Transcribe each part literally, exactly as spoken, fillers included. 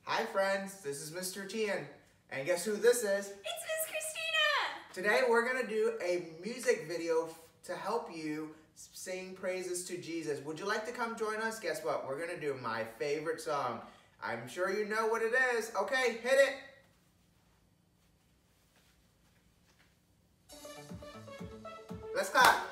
Hi friends, this is Mister Thien, and guess who this is? It's Miss Christina! Today we're going to do a music video to help you sing praises to Jesus. Would you like to come join us? Guess what? We're going to do my favorite song. I'm sure you know what it is. Okay, hit it! Let's clap!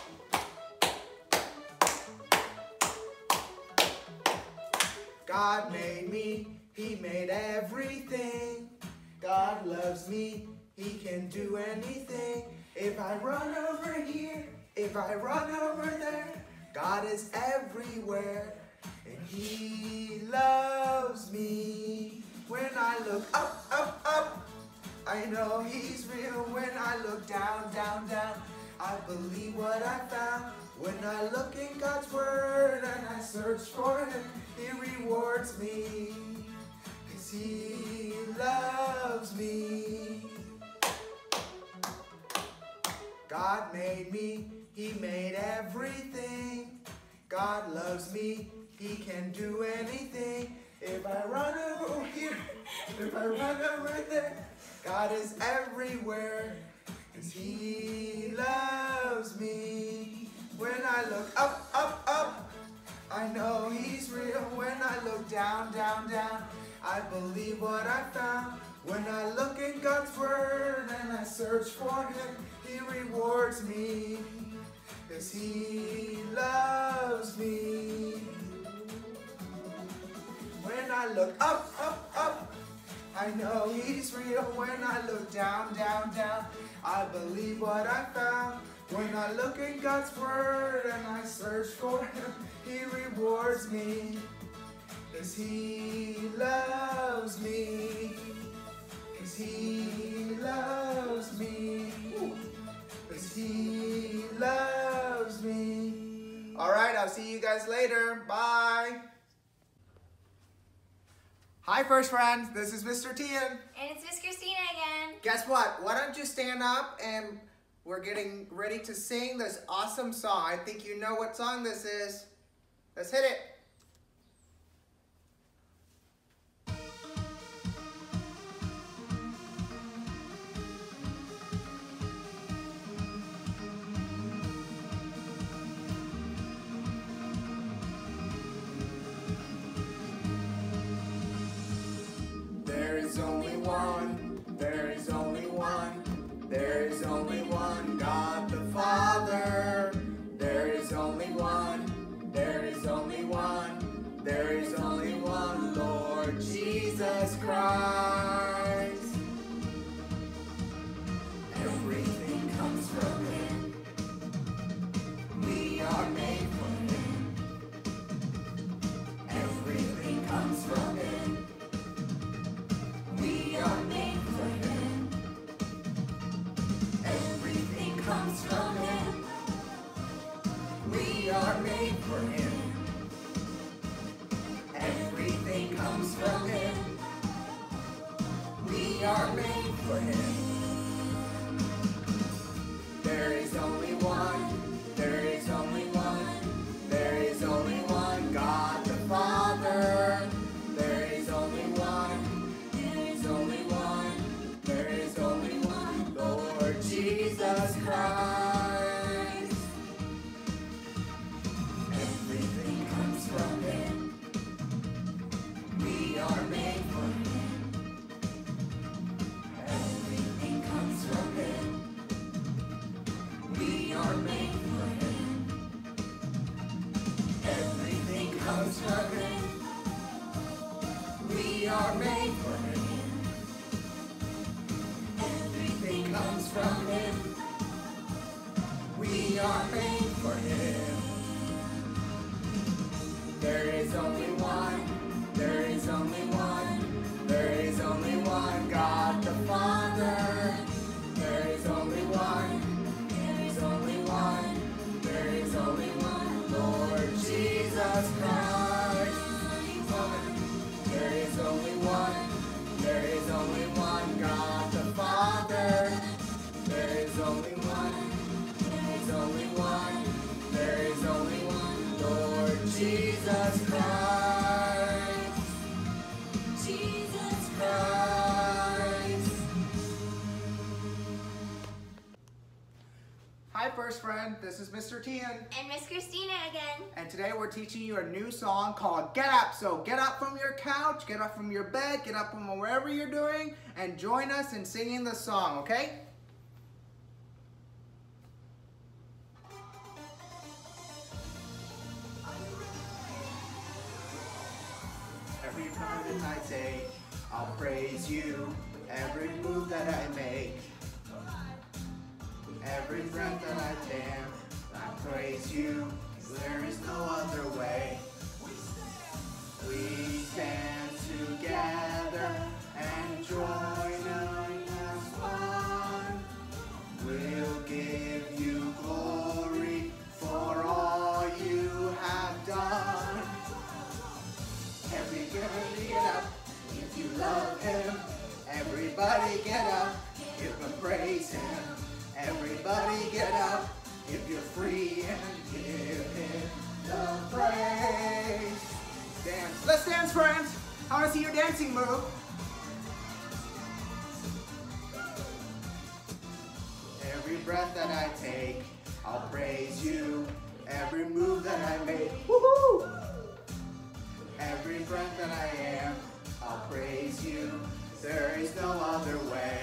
God made me, He made everything. God loves me, He can do anything. If I run over here, if I run over there, God is everywhere, and He loves me. When I look up, up, up, I know He's real. When I look down, down, down, I believe what I found. When I look in God's Word and I search for Him, He rewards me, 'cause He loves me. God made me, He made everything. God loves me, He can do anything. If I run over here, if I run over there, God is everywhere, 'cause He loves me. When I look up, up, up, I know He's real. When I look down, down, down, I believe what I found. When I look in God's Word and I search for Him, He rewards me, 'cause He loves me. When I look up, up, up, I know He's real. When I look down, down, down, I believe what I found. When I look in God's Word and I search for Him, He rewards me, 'cause He loves me, 'cause He loves me, 'cause He loves me. All right, I'll see you guys later. Bye. Hi, first friends. This is Mister Thien. And it's Miss Christina again. Guess what? Why don't you stand up, and we're getting ready to sing this awesome song. I think you know what song this is. Let's hit it. There is only one, there is only one, there is only one God the Father. There is only one, there is only one, there is only one Lord Jesus Christ. Everything comes from Him. We are made for Him. Everything comes from Him. We are made for Him. Everything comes from Him. We are made for Him. Everything comes from Him. We are made for Him. There is only one, there is only one, there is only one God the Father. There is only one, there is only one, there is only one Lord Jesus Christ. Everything comes from Him. We are made for Him. Everything comes from Him. We are made for Him. Everything comes from Him. We are made for Him. Everything comes from Him. We are made for Him. There is only one, there is only one, there is only one God the Father. There is only one, there is only one, there is only one Lord Jesus Christ. There is only one. First Friend. This is Mister Thien. And Miss Christina again. And today we're teaching you a new song called Get Up. So get up from your couch, get up from your bed, get up from wherever you're doing, and join us in singing the song, okay? Every breath I take, I'll praise you. Every move that I make, every breath that I take, I praise you. There is no other way. We stand together and join as one. We'll give you glory for all you have done. Everybody get up if you love him. Everybody get up, give him praise him. Everybody get up, if you're free and give him the praise. Dance, let's dance, friends. I want to see your dancing move. Every breath that I take, I'll praise you. Every move that I make, woohoo! Every breath that I am, I'll praise you. There is no other way.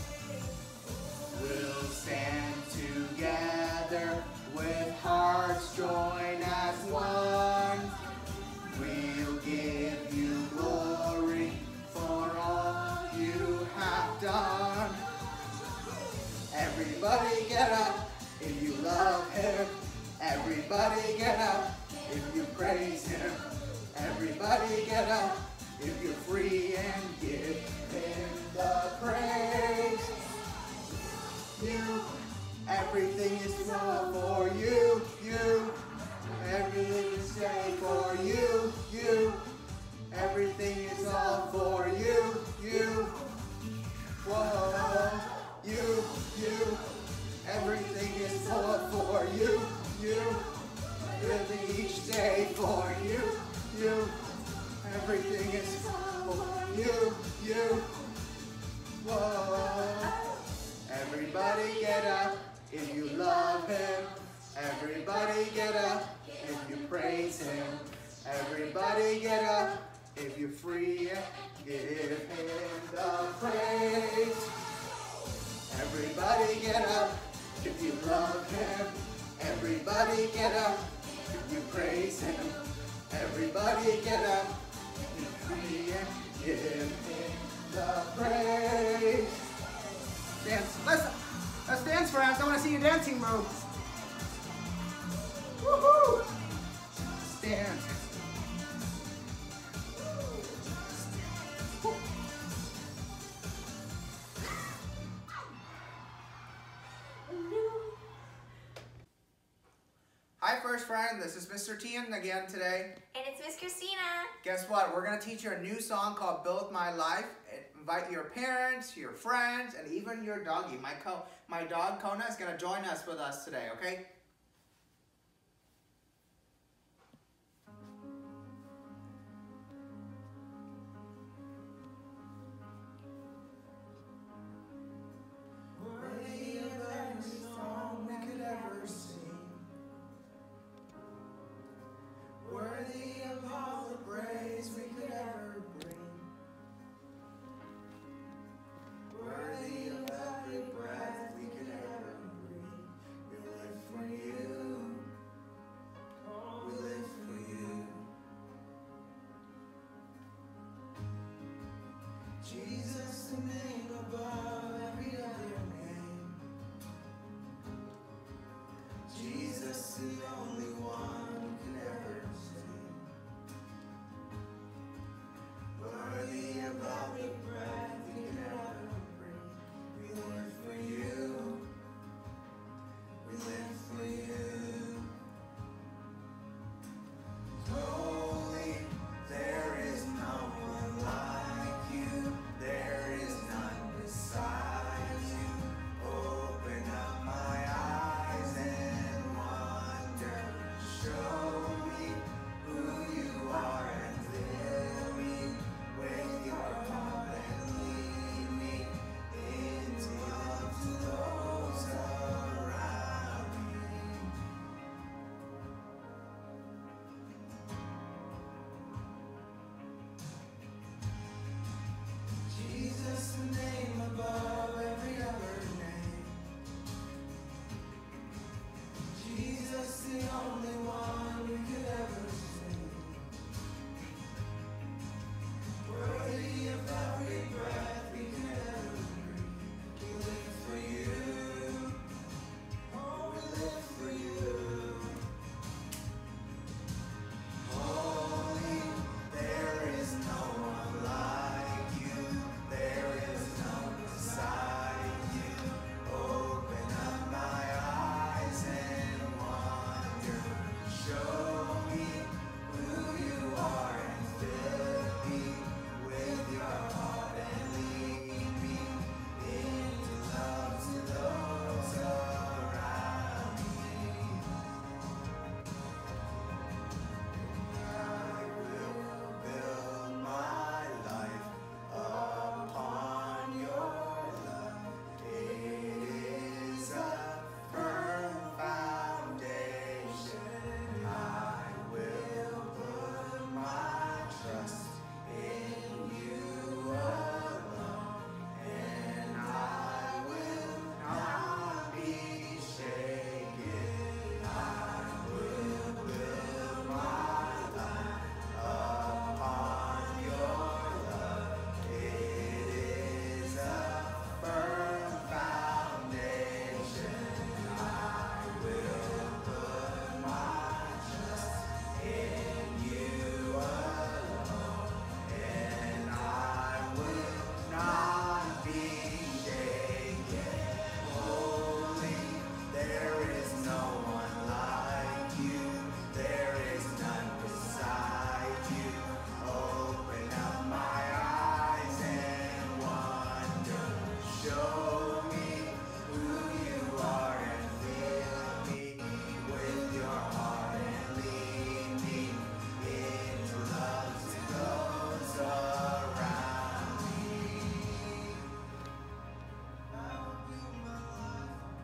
We'll stand together with hearts joined as one. We'll give you glory for all you have done. Everybody get up if you love him. Everybody get up if you praise him. Everybody get up if you're free and give him the praise. You, everything is all for you, you. Everything is safe for you, you. Everything is all for you, you. Whoa, you, you. Everything is all for you, you. Living each day for you, you. Everything is for you, you. Whoa. Everybody get up if you love him. Everybody get up if you praise him. Everybody get up if you're free and give him the praise. Everybody get up if you love him. Everybody get up if you praise him. Everybody get up if you're free and give him the praise. Dance. Let's, let's dance, friends. I want to see your dancing moves. Woohoo! Dance. Hi, First Friend. This is Mister Thien again today. And it's Miss Christina. Guess what? We're going to teach you a new song called Build My Life. Invite your parents, your friends, and even your doggy. My, co my dog, Kona, is going to join us with us today, okay? Worthy of every song we could ever sing. Worthy of all the praise we could ever bring. Worthy of every breath we could ever breathe. We live for you. Oh, we live for you. Jesus, the name